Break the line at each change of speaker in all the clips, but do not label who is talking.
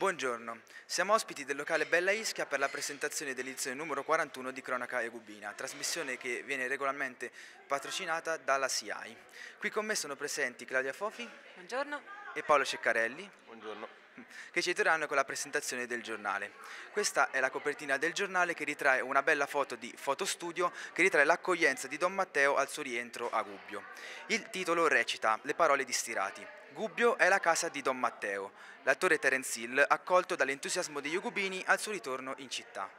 Buongiorno, siamo ospiti del locale Bella Ischia per la presentazione dell'edizione numero 41 di Cronaca Egubina, trasmissione che viene regolarmente patrocinata dalla SIAI. Qui con me sono presenti Claudia Fofi
Buongiorno.
e Paolo Ceccarelli,
Buongiorno.
che ci aiuteranno con la presentazione del giornale. Questa è la copertina del giornale che ritrae una bella foto di fotostudio che ritrae l'accoglienza di Don Matteo al suo rientro a Gubbio. Il titolo recita le parole di Stirati. Gubbio è la casa di Don Matteo, l'attore Terence Hill accolto dall'entusiasmo degli Egubini al suo ritorno in città.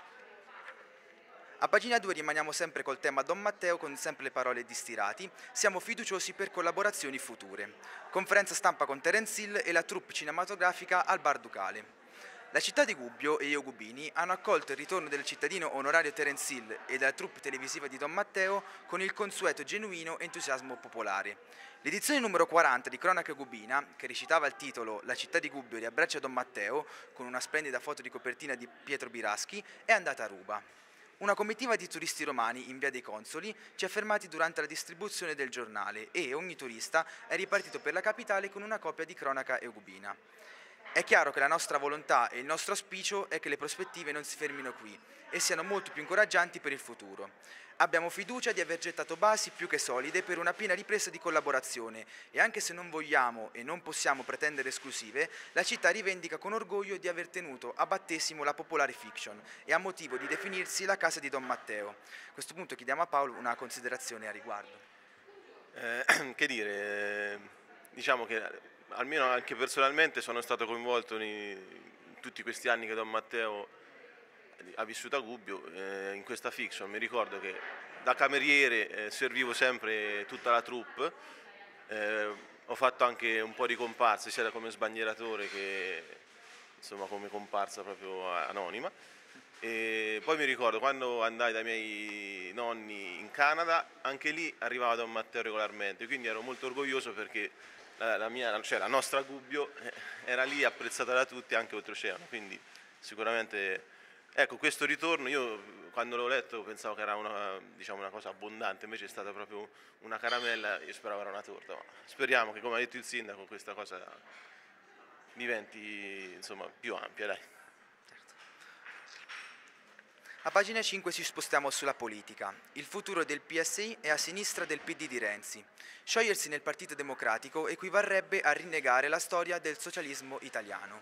A pagina 2 rimaniamo sempre col tema Don Matteo con sempre le parole di Stirati. Siamo fiduciosi per collaborazioni future. Conferenza stampa con Terence Hill e la troupe cinematografica al Bar Ducale. La città di Gubbio e gli Egubini hanno accolto il ritorno del cittadino onorario Terence Hill e della troupe televisiva di Don Matteo con il consueto genuino entusiasmo popolare. L'edizione numero 40 di Cronaca Egubina, che recitava il titolo La città di Gubbio riabbraccia Don Matteo, con una splendida foto di copertina di Pietro Biraschi, è andata a ruba. Una comitiva di turisti romani in via dei Consoli ci ha fermati durante la distribuzione del giornale e ogni turista è ripartito per la capitale con una copia di Cronaca Egubina. È chiaro che la nostra volontà e il nostro auspicio è che le prospettive non si fermino qui e siano molto più incoraggianti per il futuro. Abbiamo fiducia di aver gettato basi più che solide per una piena ripresa di collaborazione e anche se non vogliamo e non possiamo pretendere esclusive, la città rivendica con orgoglio di aver tenuto a battesimo la popolare fiction e ha motivo di definirsi la casa di Don Matteo. A questo punto chiediamo a Paolo una considerazione a riguardo.
Che dire, diciamo che almeno anche personalmente sono stato coinvolto in tutti questi anni che Don Matteo ha vissuto a Gubbio in questa fiction. Mi ricordo che da cameriere servivo sempre tutta la troupe, ho fatto anche un po' di comparse sia come sbandieratore che insomma come comparsa proprio anonima. E poi mi ricordo quando andai dai miei nonni in Canada, anche lì arrivava Don Matteo regolarmente, quindi ero molto orgoglioso perché la nostra Gubbio era lì apprezzata da tutti anche oltreoceano, quindi sicuramente ecco, questo ritorno io quando l'ho letto pensavo che era una cosa abbondante, invece è stata proprio una caramella, io speravo era una torta, ma speriamo che come ha detto il sindaco questa cosa diventi insomma più ampia, dai.
A pagina 5 ci spostiamo sulla politica. Il futuro del PSI è a sinistra del PD di Renzi. Sciogliersi nel Partito Democratico equivarrebbe a rinnegare la storia del socialismo italiano.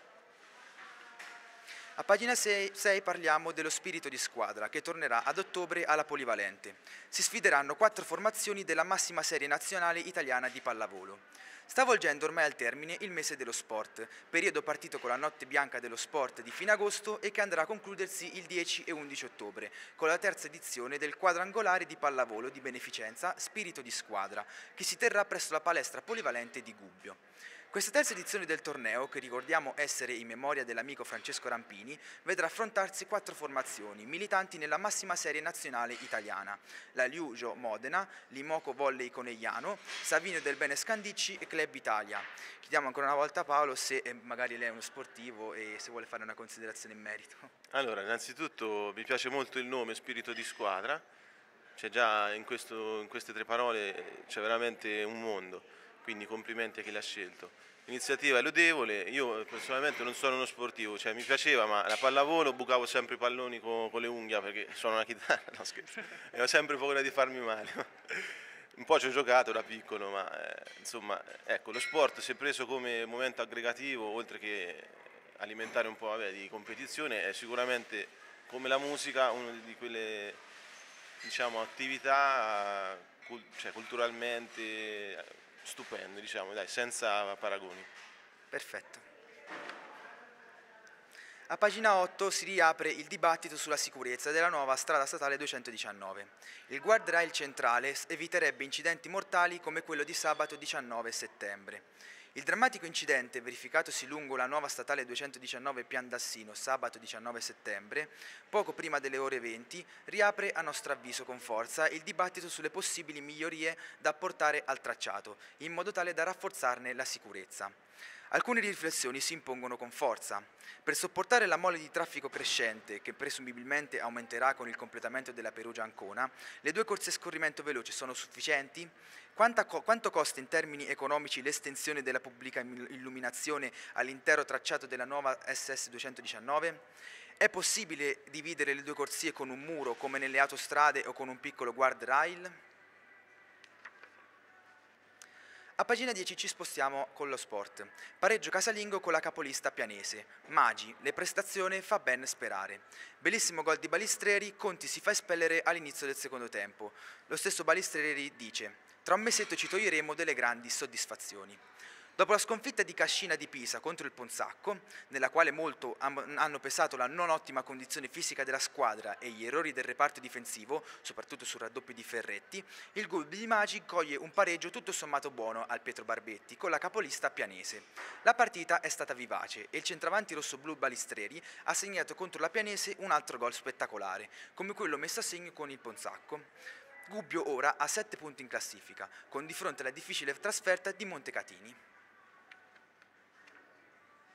A pagina 6 parliamo dello spirito di squadra che tornerà ad ottobre alla Polivalente. Si sfideranno 4 formazioni della massima serie nazionale italiana di pallavolo. Sta volgendo ormai al termine il mese dello sport, periodo partito con la notte bianca dello sport di fine agosto e che andrà a concludersi il 10 e 11 ottobre, con la terza edizione del quadrangolare di pallavolo di beneficenza Spirito di Squadra, che si terrà presso la palestra polivalente di Gubbio. Questa terza edizione del torneo, che ricordiamo essere in memoria dell'amico Francesco Rampini, vedrà affrontarsi 4 formazioni militanti nella massima serie nazionale italiana: la Liugio Modena, l'Imoco Volley Conegliano, Savino del Bene Scandicci e Club Italia. Chiediamo ancora una volta a Paolo se magari lei è uno sportivo e se vuole fare una considerazione in merito.
Allora, innanzitutto mi piace molto il nome Spirito di Squadra, c'è già in queste 3 parole c'è veramente un mondo, quindi complimenti a chi l'ha scelto. L'iniziativa è lodevole, io personalmente non sono uno sportivo, cioè mi piaceva, ma la pallavolo bucavo sempre i palloni con le unghie perché suono una chitarra, no scherzo, e ho sempre paura di farmi male. Un po' ci ho giocato da piccolo, ma insomma, ecco, lo sport si è preso come momento aggregativo, oltre che alimentare un po' di competizione, è sicuramente come la musica una di quelle diciamo, attività culturalmente stupende, diciamo, dai, senza paragoni.
Perfetto. A pagina 8 si riapre il dibattito sulla sicurezza della nuova strada statale 219. Il guardrail centrale eviterebbe incidenti mortali come quello di sabato 19 settembre. Il drammatico incidente verificatosi lungo la nuova statale 219 Piandassino sabato 19 settembre, poco prima delle ore 20, riapre a nostro avviso con forza il dibattito sulle possibili migliorie da apportare al tracciato, in modo tale da rafforzarne la sicurezza. Alcune riflessioni si impongono con forza. Per sopportare la mole di traffico crescente, che presumibilmente aumenterà con il completamento della Perugia-Ancona, le due corse a scorrimento veloce sono sufficienti? Quanto costa in termini economici l'estensione della pubblica illuminazione all'intero tracciato della nuova SS 219? È possibile dividere le due corsie con un muro come nelle autostrade o con un piccolo guardrail? A pagina 10 ci spostiamo con lo sport. Pareggio casalingo con la capolista pianese. Magi, le prestazioni fa ben sperare. Bellissimo gol di Balistreri, Conti si fa espellere all'inizio del secondo tempo. Lo stesso Balistreri dice: tra un mesetto ci toglieremo delle grandi soddisfazioni. Dopo la sconfitta di Cascina di Pisa contro il Ponzacco, nella quale molto hanno pesato la non ottima condizione fisica della squadra e gli errori del reparto difensivo, soprattutto sul raddoppio di Ferretti, il gol di Magi coglie un pareggio tutto sommato buono al Pietro Barbetti con la capolista pianese. La partita è stata vivace e il centravanti rossoblu Balistreri ha segnato contro la Pianese un altro gol spettacolare, come quello messo a segno con il Ponzacco. Gubbio ora ha 7 punti in classifica, con di fronte la difficile trasferta di Montecatini.